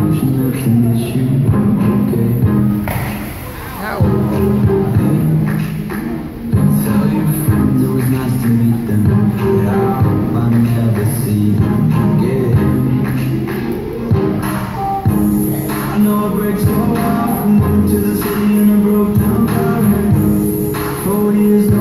emotion, that's an issue. Okay. Tell your friends it was nice to meet them, but I hope I never see them again. I know it breaks your heart. Moved to the city in a broke down car. 4 years